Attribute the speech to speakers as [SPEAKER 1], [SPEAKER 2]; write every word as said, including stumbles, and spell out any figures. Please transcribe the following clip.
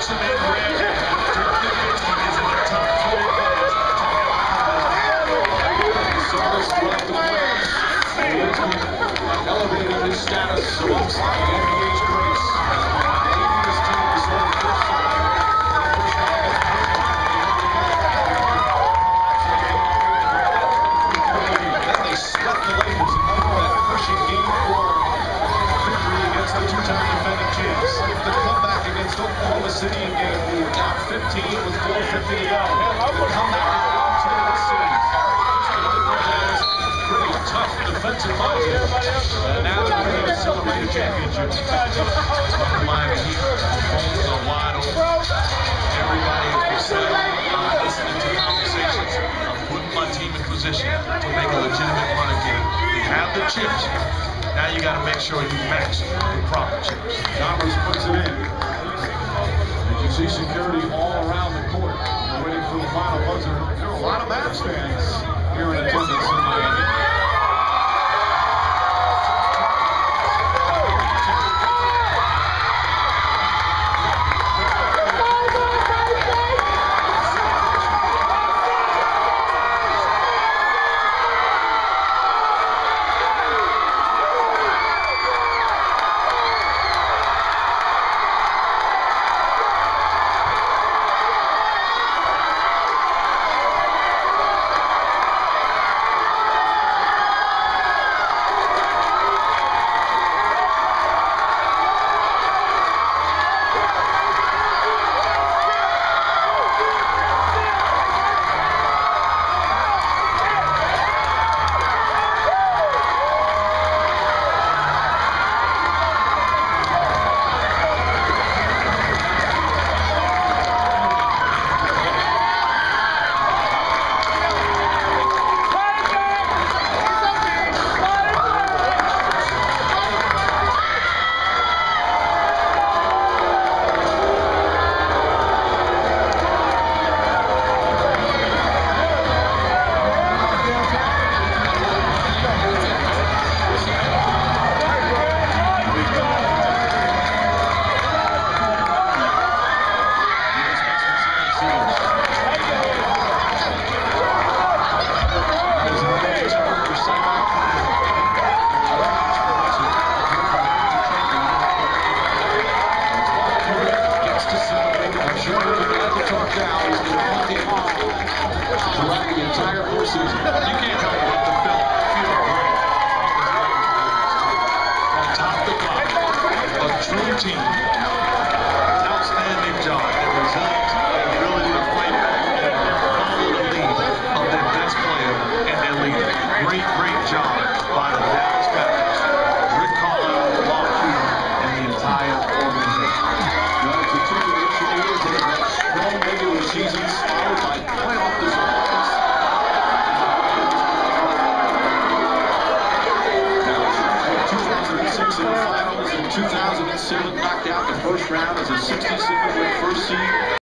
[SPEAKER 1] puts them in red. He's in the top twenty players. So this throughout the playoffs, elevating his status amongst the N B A's greats. Taking his team to sort of first side. Then they swept the Lakers and won that crushing game four victory against the two-time defending champs. The comeback against Oklahoma City in game four, down fifteen with four fifty to go. The comeback in game two of the series. Pretty tough defensive minded. And now they're ready to celebrate a championship. Miami Heat phones are wide open. Everybody is excited, uh, listening to conversations of putting my team in position to make a legitimate run again. You have the chips. Now you got to make sure you match the proper chips. Chalmers puts it in. You can see security all around the court. We're waiting for the final buzzer. There are a lot of Mavs fans here in attendance in Miami. Throughout the entire four season. You can't help but to feel, feel great. From top to bottom, a true team. Outstanding job. The result, the ability to fight back and follow the lead of their best player and their leader. Great, great job by the Dallas Mavericks. Rick Carlisle, Mark Cuban, and the entire organization. Well, it's a two-dimension years and strong regular seasons followed by playoff disappointments. two thousand six in the finals and two thousand seven knocked out the first round as a sixty-seven win first seed.